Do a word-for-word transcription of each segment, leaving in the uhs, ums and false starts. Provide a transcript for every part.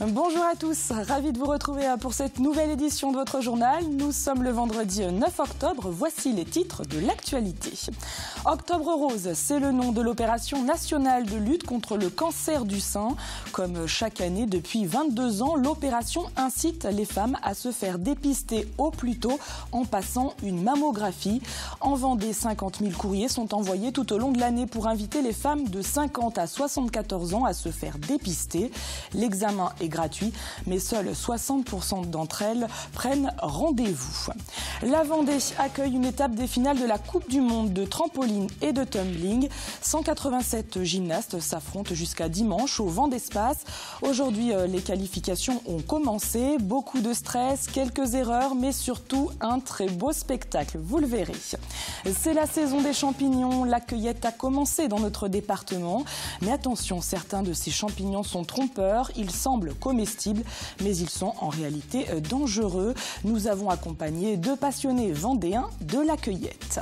Bonjour à tous, ravi de vous retrouver pour cette nouvelle édition de votre journal. Nous sommes le vendredi neuf octobre, voici les titres de l'actualité. Octobre Rose, c'est le nom de l'opération nationale de lutte contre le cancer du sein. Comme chaque année depuis vingt-deux ans, l'opération incite les femmes à se faire dépister au plus tôt en passant une mammographie. En Vendée, cinquante mille courriers sont envoyés tout au long de l'année pour inviter les femmes de cinquante à soixante-quatorze ans à se faire dépister. L'examen est gratuit, mais seuls soixante pour cent d'entre elles prennent rendez-vous. La Vendée accueille une étape des finales de la Coupe du Monde de trampoline et de tumbling. cent quatre-vingt-sept gymnastes s'affrontent jusqu'à dimanche au Vent d'Espace. Aujourd'hui, les qualifications ont commencé. Beaucoup de stress, quelques erreurs, mais surtout un très beau spectacle. Vous le verrez. C'est la saison des champignons. La cueillette a commencé dans notre département. Mais attention, certains de ces champignons sont trompeurs. Ils semblent comestibles, mais ils sont en réalité dangereux. Nous avons accompagné deux passionnés vendéens de la cueillette.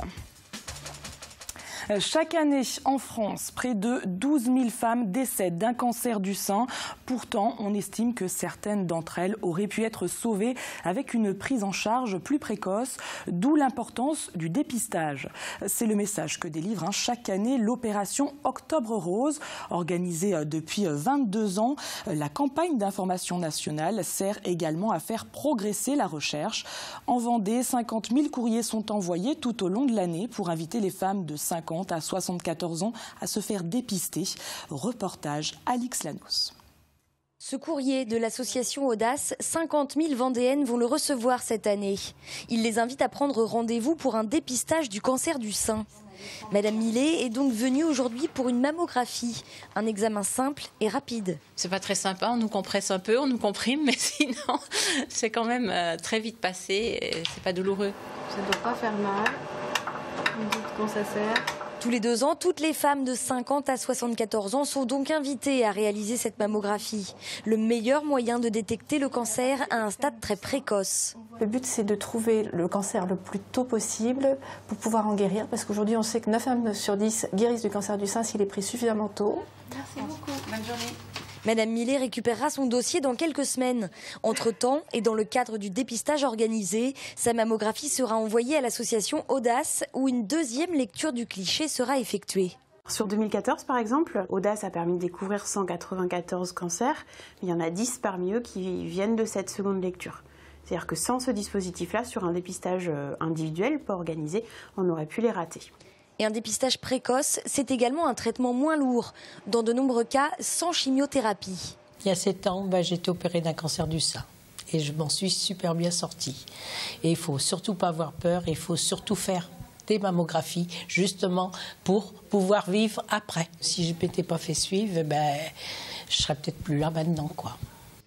Chaque année, en France, près de douze mille femmes décèdent d'un cancer du sein. Pourtant, on estime que certaines d'entre elles auraient pu être sauvées avec une prise en charge plus précoce, d'où l'importance du dépistage. C'est le message que délivre hein, chaque année l'opération Octobre Rose. Organisée depuis vingt-deux ans, la campagne d'information nationale sert également à faire progresser la recherche. En Vendée, cinquante mille courriers sont envoyés tout au long de l'année pour inviter les femmes de cinquante à soixante-quatorze ans à se faire dépister. Reportage Alix Lanos. Ce courrier de l'association Audace, cinquante mille Vendéennes vont le recevoir cette année. Il les invite à prendre rendez-vous pour un dépistage du cancer du sein. Madame Millet est donc venue aujourd'hui pour une mammographie, un examen simple et rapide. C'est pas très sympa, on nous compresse un peu, on nous comprime, mais sinon c'est quand même très vite passé et c'est pas douloureux. Ça ne doit pas faire mal. Vous me dites quand ça sert. Tous les deux ans, toutes les femmes de cinquante à soixante-quatorze ans sont donc invitées à réaliser cette mammographie. Le meilleur moyen de détecter le cancer à un stade très précoce. Le but, c'est de trouver le cancer le plus tôt possible pour pouvoir en guérir. Parce qu'aujourd'hui, on sait que neuf femmes sur dix guérissent du cancer du sein s'il est pris suffisamment tôt. Merci beaucoup. Bonne journée. Madame Millet récupérera son dossier dans quelques semaines. Entre-temps, et dans le cadre du dépistage organisé, sa mammographie sera envoyée à l'association Audace, où une deuxième lecture du cliché sera effectuée. Sur deux mille quatorze, par exemple, Audace a permis de découvrir cent quatre-vingt-quatorze cancers. Il y en a dix parmi eux qui viennent de cette seconde lecture. C'est-à-dire que sans ce dispositif-là, sur un dépistage individuel, pas organisé, on aurait pu les rater. Et un dépistage précoce, c'est également un traitement moins lourd, dans de nombreux cas sans chimiothérapie. Il y a sept ans, bah, j'ai été opérée d'un cancer du sein et je m'en suis super bien sortie. Et il ne faut surtout pas avoir peur, il faut surtout faire des mammographies justement pour pouvoir vivre après. Si je ne m'étais pas fait suivre, ben, je ne serais peut-être plus là maintenant, quoi.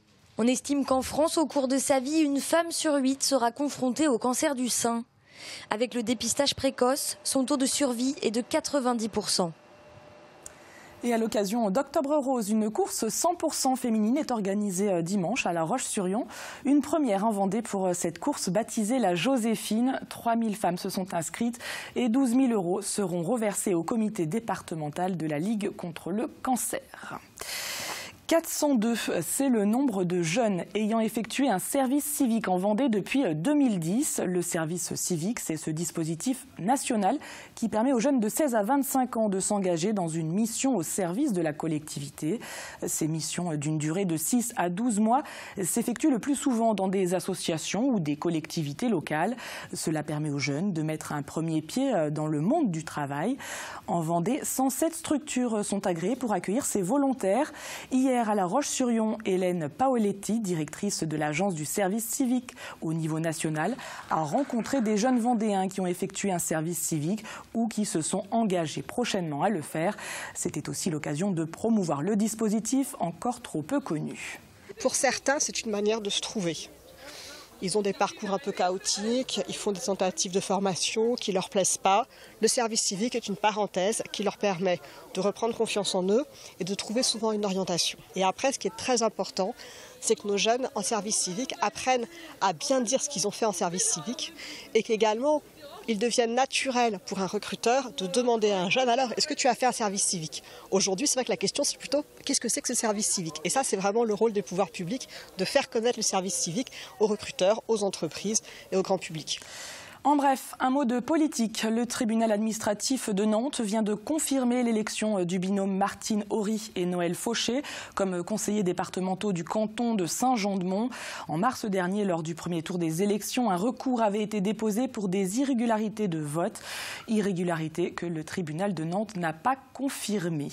On estime qu'en France, au cours de sa vie, une femme sur huit sera confrontée au cancer du sein. Avec le dépistage précoce, son taux de survie est de quatre-vingt-dix pour cent. Et à l'occasion d'Octobre Rose, une course cent pour cent féminine est organisée dimanche à La Roche-sur-Yon. Une première en Vendée pour cette course baptisée la Joséphine. trois mille femmes se sont inscrites et douze mille euros seront reversés au comité départemental de la Ligue contre le cancer. quatre cent deux, c'est le nombre de jeunes ayant effectué un service civique en Vendée depuis deux mille dix. Le service civique, c'est ce dispositif national qui permet aux jeunes de seize à vingt-cinq ans de s'engager dans une mission au service de la collectivité. Ces missions d'une durée de six à douze mois s'effectuent le plus souvent dans des associations ou des collectivités locales. Cela permet aux jeunes de mettre un premier pied dans le monde du travail. En Vendée, cent sept structures sont agréées pour accueillir ces volontaires. Hier, à La Roche-sur-Yon, Hélène Paoletti, directrice de l'agence du service civique au niveau national, a rencontré des jeunes Vendéens qui ont effectué un service civique ou qui se sont engagés prochainement à le faire. C'était aussi l'occasion de promouvoir le dispositif encore trop peu connu. Pour certains, c'est une manière de se trouver. Ils ont des parcours un peu chaotiques, ils font des tentatives de formation qui ne leur plaisent pas. Le service civique est une parenthèse qui leur permet de reprendre confiance en eux et de trouver souvent une orientation. Et après, ce qui est très important, c'est que nos jeunes en service civique apprennent à bien dire ce qu'ils ont fait en service civique et qu'également, il devient naturel pour un recruteur de demander à un jeune, alors est-ce que tu as fait un service civique? Aujourd'hui, c'est vrai que la question c'est plutôt qu'est-ce que c'est que ce service civique? Et ça, c'est vraiment le rôle des pouvoirs publics de faire connaître le service civique aux recruteurs, aux entreprises et au grand public. En bref, un mot de politique. Le tribunal administratif de Nantes vient de confirmer l'élection du binôme Martine Horry et Noël Fauché comme conseillers départementaux du canton de Saint-Jean-de-Mont. En mars dernier, lors du premier tour des élections, un recours avait été déposé pour des irrégularités de vote. Irrégularités que le tribunal de Nantes n'a pas confirmées.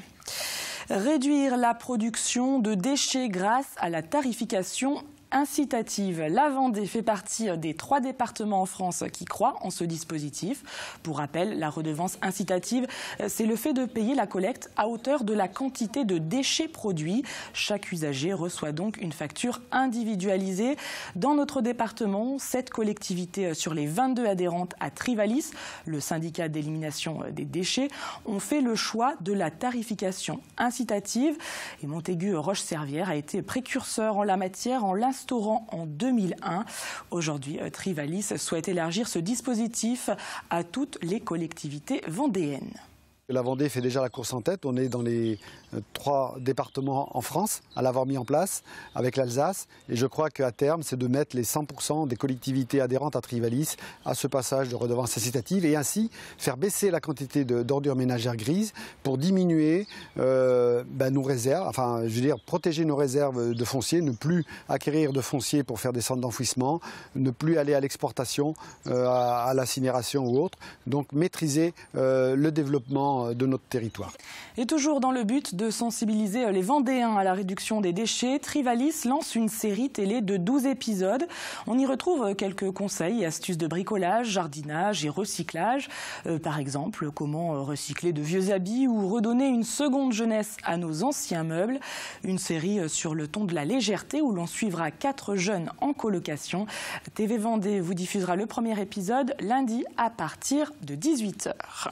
Réduire la production de déchets grâce à la tarification incitative. La Vendée fait partie des trois départements en France qui croient en ce dispositif. Pour rappel, la redevance incitative, c'est le fait de payer la collecte à hauteur de la quantité de déchets produits. Chaque usager reçoit donc une facture individualisée. Dans notre département, sept collectivités sur les vingt-deux adhérentes à Trivalis, le syndicat d'élimination des déchets, ont fait le choix de la tarification incitative. Et Montaigu-Roche-Servière a été précurseur en la matière en l'instaurant en deux mille un. Aujourd'hui, Trivalis souhaite élargir ce dispositif à toutes les collectivités vendéennes. La Vendée fait déjà la course en tête. On est dans les trois départements en France à l'avoir mis en place avec l'Alsace. Et je crois qu'à terme, c'est de mettre les cent pour cent des collectivités adhérentes à Trivalis à ce passage de redevance incitative et ainsi faire baisser la quantité d'ordures ménagères grises pour diminuer euh, ben, nos réserves, enfin je veux dire protéger nos réserves de foncier, ne plus acquérir de foncier pour faire des centres d'enfouissement, ne plus aller à l'exportation, euh, à, à l'incinération ou autre. Donc maîtriser euh, le développement de notre territoire. Et toujours dans le but de sensibiliser les Vendéens à la réduction des déchets, Trivalis lance une série télé de douze épisodes. On y retrouve quelques conseils et astuces de bricolage, jardinage et recyclage. Euh, par exemple, comment recycler de vieux habits ou redonner une seconde jeunesse à nos anciens meubles. Une série sur le ton de la légèreté où l'on suivra quatre jeunes en colocation. T V Vendée vous diffusera le premier épisode lundi à partir de dix-huit heures.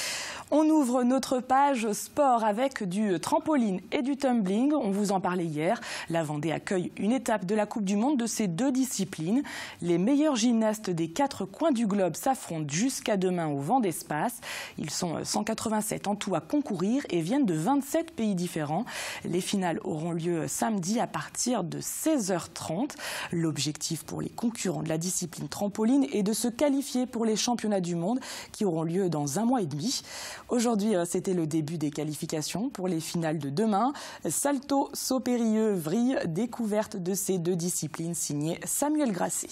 On ouvre notre page sport avec du trampoline et du tumbling. On vous en parlait hier. La Vendée accueille une étape de la Coupe du Monde de ces deux disciplines. Les meilleurs gymnastes des quatre coins du globe s'affrontent jusqu'à demain au Vendée Space. Ils sont cent quatre-vingt-sept en tout à concourir et viennent de vingt-sept pays différents. Les finales auront lieu samedi à partir de seize heures trente. L'objectif pour les concurrents de la discipline trampoline est de se qualifier pour les championnats du monde qui auront lieu dans un mois et demi. Aujourd'hui, c'était le début des qualifications pour les finales de demain. Salto, saut périlleux, vrille, découverte de ces deux disciplines signée Samuel Grasset.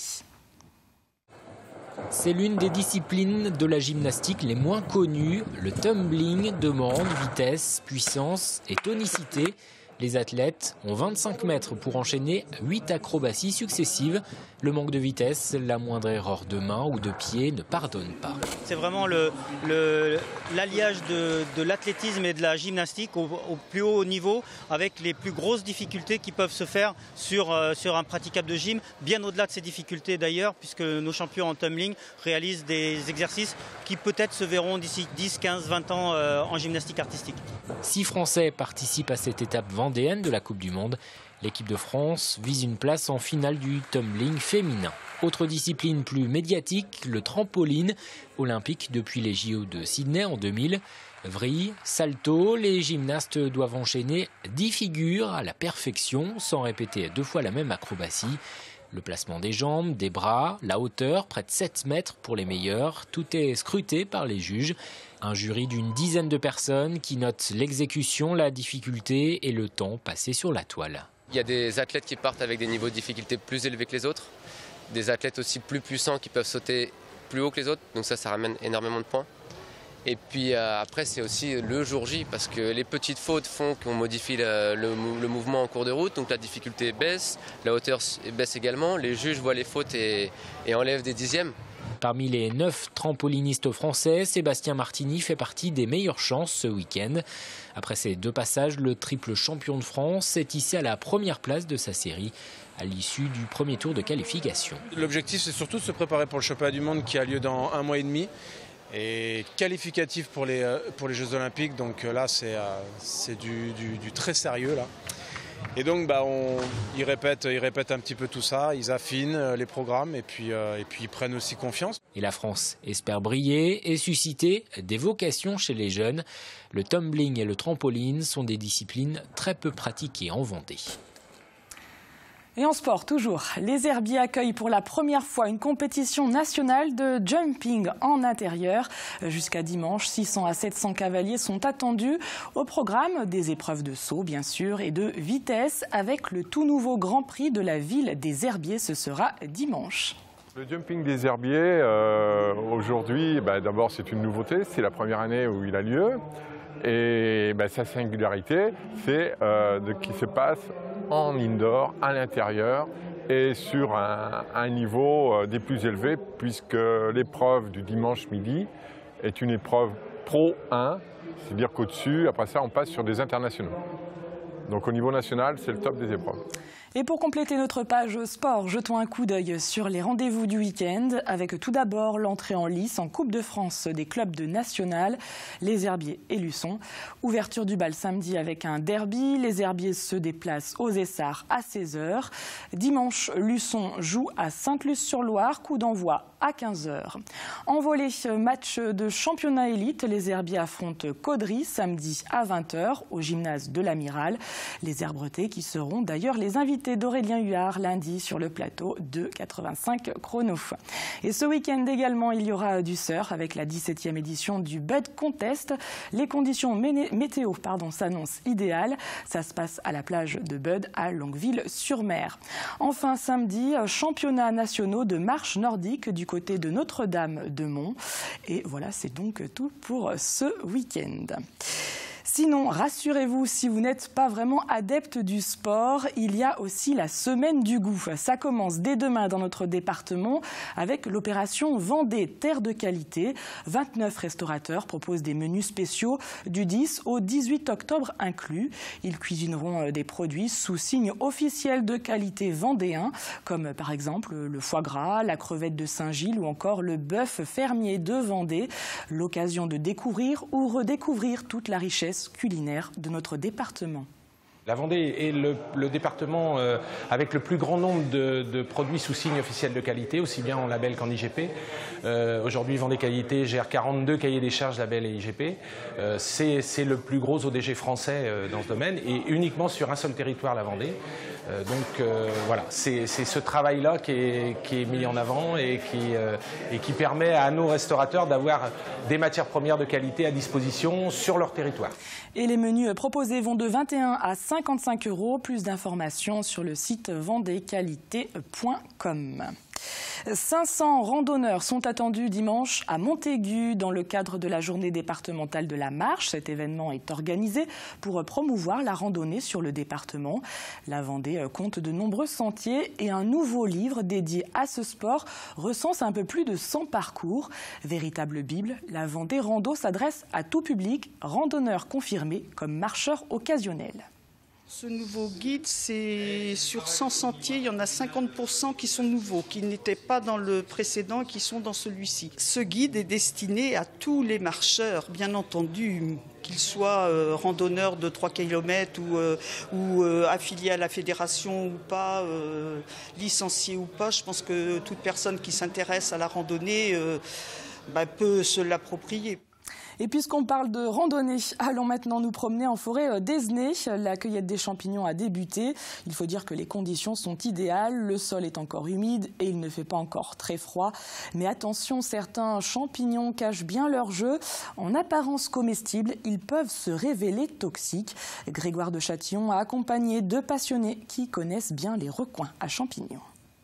C'est l'une des disciplines de la gymnastique les moins connues. Le tumbling demande vitesse, puissance et tonicité. Les athlètes ont vingt-cinq mètres pour enchaîner huit acrobaties successives. Le manque de vitesse, la moindre erreur de main ou de pied ne pardonne pas. C'est vraiment l'alliage de, de l'athlétisme et de la gymnastique au, au plus haut niveau avec les plus grosses difficultés qui peuvent se faire sur, euh, sur un praticable de gym. Bien au-delà de ces difficultés d'ailleurs, puisque nos champions en tumbling réalisent des exercices qui peut-être se verront d'ici dix, quinze, vingt ans euh, en gymnastique artistique. Six Français participent à cette étape vendéenne de la Coupe du Monde. L'équipe de France vise une place en finale du tumbling féminin. Autre discipline plus médiatique, le trampoline, olympique depuis les J O de Sydney en deux mille. Vrille, salto, les gymnastes doivent enchaîner dix figures à la perfection sans répéter deux fois la même acrobatie. Le placement des jambes, des bras, la hauteur, près de sept mètres pour les meilleurs. Tout est scruté par les juges. Un jury d'une dizaine de personnes qui notent l'exécution, la difficulté et le temps passé sur la toile. Il y a des athlètes qui partent avec des niveaux de difficulté plus élevés que les autres. Des athlètes aussi plus puissants qui peuvent sauter plus haut que les autres. Donc ça, ça ramène énormément de points. Et puis euh, après, c'est aussi le jour J, parce que les petites fautes font qu'on modifie le, le, le mouvement en cours de route, donc la difficulté baisse, la hauteur baisse également, les juges voient les fautes et, et enlèvent des dixièmes. Parmi les neuf trampolinistes français, Sébastien Martini fait partie des meilleures chances ce week-end. Après ces deux passages, le triple champion de France est hissé à la première place de sa série à l'issue du premier tour de qualification. L'objectif, c'est surtout de se préparer pour le championnat du monde qui a lieu dans un mois et demi. Et qualificatif pour les, pour les Jeux Olympiques, donc là c'est, c'est du, du, du très sérieux là. Et donc bah, on, ils, répètent, ils répètent un petit peu tout ça, ils affinent les programmes et puis, euh, et puis ils prennent aussi confiance. Et la France espère briller et susciter des vocations chez les jeunes. Le tumbling et le trampoline sont des disciplines très peu pratiquées en Vendée. Et en sport, toujours, les Herbiers accueillent pour la première fois une compétition nationale de jumping en intérieur. Jusqu'à dimanche, six cents à sept cents cavaliers sont attendus. Au programme, des épreuves de saut, bien sûr, et de vitesse, avec le tout nouveau Grand Prix de la ville des Herbiers. Ce sera dimanche. Le jumping des Herbiers, euh, aujourd'hui, bah, d'abord c'est une nouveauté, c'est la première année où il a lieu. Et bah, sa singularité, c'est euh, qu'il se passe en indoor, à l'intérieur et sur un, un niveau euh, des plus élevés, puisque l'épreuve du dimanche midi est une épreuve Pro un, c'est-à-dire qu'au-dessus, après ça, on passe sur des internationaux. Donc au niveau national, c'est le top des épreuves. Et pour compléter notre page sport, jetons un coup d'œil sur les rendez-vous du week-end, avec tout d'abord l'entrée en lice en Coupe de France des clubs de national, les Herbiers et Luçon. Ouverture du bal samedi avec un derby, les Herbiers se déplacent aux Essarts à seize heures. Dimanche, Luçon joue à Sainte-Luce-sur-Loire, coup d'envoi à quinze heures. En volley, match de championnat élite, les Herbiers affrontent Caudry samedi à vingt heures au gymnase de l'Amiral. Les Herbretais qui seront d'ailleurs les invités d'Aurélien Huard lundi sur le plateau de quatre-vingt-cinq chrono. Et ce week-end également, il y aura du surf avec la dix-septième édition du Bud Contest. Les conditions météo pardon, s'annoncent idéales. Ça se passe à la plage de Bud à Longueville-sur-Mer. Enfin, samedi, championnats nationaux de marche nordique du côté de Notre-Dame-de-Mont. Et voilà, c'est donc tout pour ce week-end. Sinon, rassurez-vous, si vous n'êtes pas vraiment adepte du sport, il y a aussi la semaine du goût. Ça commence dès demain dans notre département avec l'opération Vendée Terre de qualité. vingt-neuf restaurateurs proposent des menus spéciaux du dix au dix-huit octobre inclus. Ils cuisineront des produits sous signe officiel de qualité vendéen, comme par exemple le foie gras, la crevette de Saint-Gilles ou encore le bœuf fermier de Vendée. L'occasion de découvrir ou redécouvrir toute la richesse culinaire de notre département. La Vendée est le, le département euh, avec le plus grand nombre de, de produits sous signe officiel de qualité, aussi bien en label qu'en I G P. Euh, Aujourd'hui, Vendée Qualité gère quarante-deux cahiers des charges label et I G P. Euh, C'est le plus gros O D G français euh, dans ce domaine et uniquement sur un seul territoire, la Vendée. Euh, donc euh, voilà, c'est ce travail-là qui est, qui est mis en avant et qui, euh, et qui permet à nos restaurateurs d'avoir des matières premières de qualité à disposition sur leur territoire. Et les menus proposés vont de vingt et un à cinquante-cinq euros. Plus d'informations sur le site vendée qualité point com. cinq cents randonneurs sont attendus dimanche à Montaigu dans le cadre de la journée départementale de la marche. Cet événement est organisé pour promouvoir la randonnée sur le département. La Vendée compte de nombreux sentiers et un nouveau livre dédié à ce sport recense un peu plus de cent parcours. Véritable bible, la Vendée Rando s'adresse à tout public, randonneurs confirmés comme marcheurs occasionnels. Ce nouveau guide, c'est sur cent sentiers, il y en a cinquante pour cent qui sont nouveaux, qui n'étaient pas dans le précédent et qui sont dans celui-ci. Ce guide est destiné à tous les marcheurs, bien entendu, qu'ils soient euh, randonneurs de trois kilomètres ou, euh, ou euh, affiliés à la fédération ou pas, euh, licenciés ou pas. Je pense que toute personne qui s'intéresse à la randonnée euh, bah, peut se l'approprier. Et puisqu'on parle de randonnée, allons maintenant nous promener en forêt d'Esnay. La cueillette des champignons a débuté. Il faut dire que les conditions sont idéales. Le sol est encore humide et il ne fait pas encore très froid. Mais attention, certains champignons cachent bien leur jeu. En apparence comestibles, ils peuvent se révéler toxiques. Grégoire de Châtillon a accompagné deux passionnés qui connaissent bien les recoins à champignons.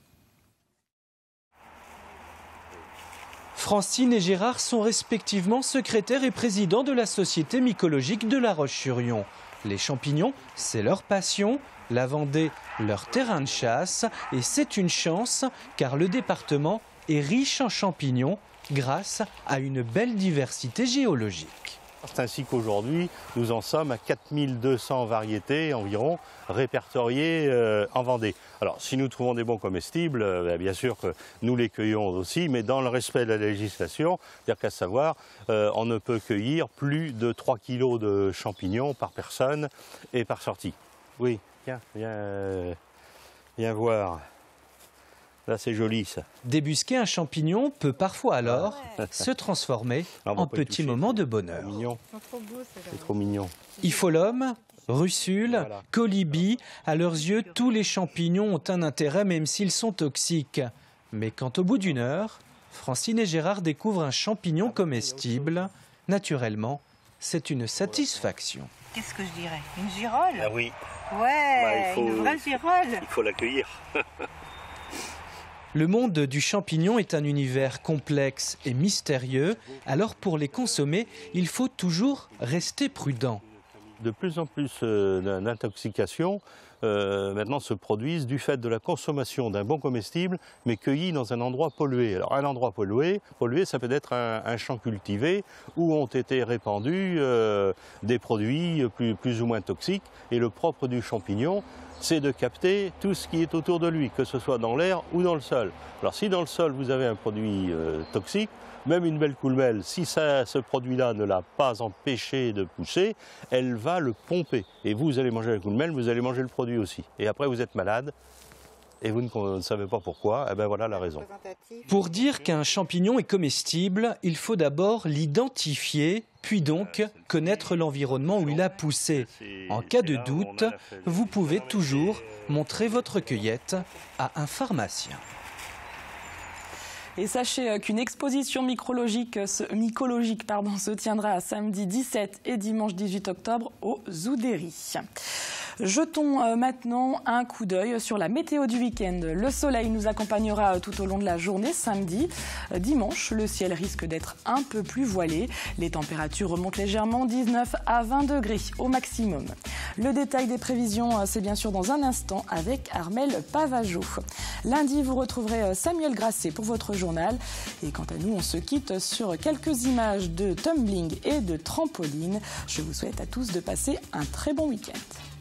Francine et Gérard sont respectivement secrétaires et présidents de la Société mycologique de La Roche-sur-Yon. Les champignons, c'est leur passion, la Vendée, leur terrain de chasse. Et c'est une chance car le département est riche en champignons grâce à une belle diversité géologique. C'est ainsi qu'aujourd'hui, nous en sommes à quatre mille deux cents variétés environ répertoriées euh, en Vendée. Alors, si nous trouvons des bons comestibles, euh, bien sûr que nous les cueillons aussi, mais dans le respect de la législation, c'est-à-dire qu'à savoir, euh, on ne peut cueillir plus de trois kilos de champignons par personne et par sortie. Oui. tiens, viens, euh, viens voir. Là, c'est joli, ça. Débusquer un champignon peut parfois alors ah ouais. se transformer ah, en petit moment de bonheur. C'est mignon. C'est trop mignon. Ipholum, russule, voilà. Colibri, à leurs yeux, tous les champignons ont un intérêt même s'ils sont toxiques. Mais quand au bout d'une heure, Francine et Gérard découvrent un champignon comestible, naturellement, c'est une satisfaction. Qu'est-ce que je dirais? Une girole? Ah oui. Ouais, bah, il faut, une vraie girole. Il faut l'accueillir. Le monde du champignon est un univers complexe et mystérieux, alors pour les consommer, il faut toujours rester prudent. De plus en plus euh, d'intoxications euh, maintenant se produisent du fait de la consommation d'un bon comestible, mais cueilli dans un endroit pollué. Alors un endroit pollué, pollué ça peut être un, un champ cultivé où ont été répandus euh, des produits plus, plus ou moins toxiques, et le propre du champignon, c'est de capter tout ce qui est autour de lui, que ce soit dans l'air ou dans le sol. Alors si dans le sol vous avez un produit euh, toxique, même une belle coulmelle, si ça, ce produit-là ne l'a pas empêché de pousser, elle va le pomper. Et vous, vous allez manger la coulmelle, vous allez manger le produit aussi. Et après vous êtes malade, et vous ne, ne savez pas pourquoi, et bien voilà la raison. Pour dire qu'un champignon est comestible, il faut d'abord l'identifier, puis donc connaître l'environnement où il a poussé. En cas de doute, vous pouvez toujours montrer votre cueillette à un pharmacien. Et sachez qu'une exposition mycologique, mycologique pardon, se tiendra samedi dix-sept et dimanche dix-huit octobre au Zoudéry. Jetons maintenant un coup d'œil sur la météo du week-end. Le soleil nous accompagnera tout au long de la journée samedi. Dimanche, le ciel risque d'être un peu plus voilé. Les températures remontent légèrement, dix-neuf à vingt degrés au maximum. Le détail des prévisions, c'est bien sûr dans un instant avec Armel Pavageau. Lundi, vous retrouverez Samuel Grasset pour votre journal. Et quant à nous, on se quitte sur quelques images de tumbling et de trampoline. Je vous souhaite à tous de passer un très bon week-end.